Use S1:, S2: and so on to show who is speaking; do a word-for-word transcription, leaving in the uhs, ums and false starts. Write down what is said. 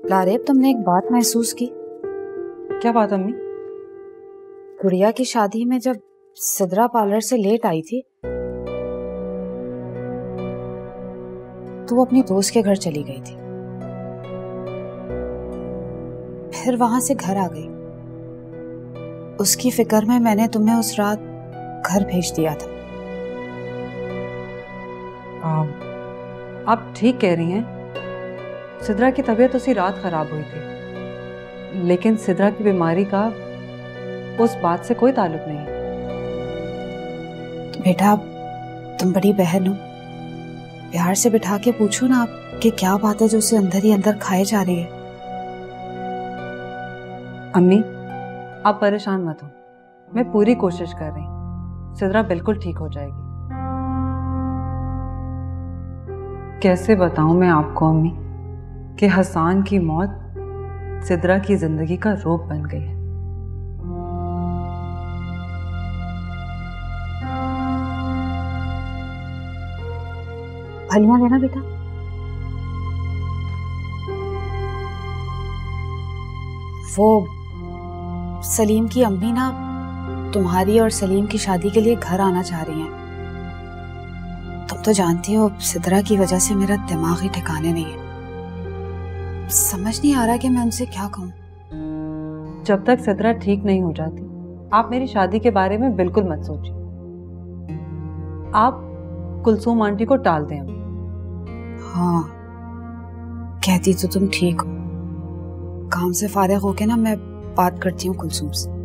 S1: लारेब, तुमने एक बात महसूस की?
S2: क्या बात अम्मी?
S1: गुड़िया की शादी में जब सिद्रा पार्लर से लेट आई थी तो वो अपनी दोस्त के घर चली गई थी, फिर वहां से घर आ गई। उसकी फिक्र में मैंने तुम्हें उस रात घर भेज दिया था।
S2: आ, आप ठीक कह रही हैं। सिद्रा की तबीयत उसी रात खराब हुई थी, लेकिन सिद्रा की बीमारी का उस बात से कोई ताल्लुक नहीं।
S1: बेटा, तुम बड़ी बहन हो, प्यार से बिठा के पूछो ना आप कि क्या बात है जो उसे अंदर ही अंदर खाए जा रही है।
S2: अम्मी, आप परेशान मत हो, मैं पूरी कोशिश कर रही हूँ। सिद्रा बिल्कुल ठीक हो जाएगी। कैसे बताऊं मैं आपको अम्मी कि हसान की मौत सिद्रा की जिंदगी का रोग बन गई है।
S1: फलियां लेना बेटा। वो सलीम की अम्मी ना तुम्हारी और सलीम की शादी के लिए घर आना चाह रही हैं। तुम तो जानती हो सिद्रा की वजह से मेरा दिमाग ही ठिकाने नहीं है। समझ नहीं आ रहा कि मैं उनसे क्या कहूं।
S2: जब तक सिद्रा ठीक नहीं हो जाती आप मेरी शादी के बारे में बिल्कुल मत सोचिए। आप कुलसूम आंटी को टाल दें अम्मी।
S1: हाँ, कहती तो तुम ठीक हो। काम से फारिग होके ना मैं बात करती हूँ कुलसूम से।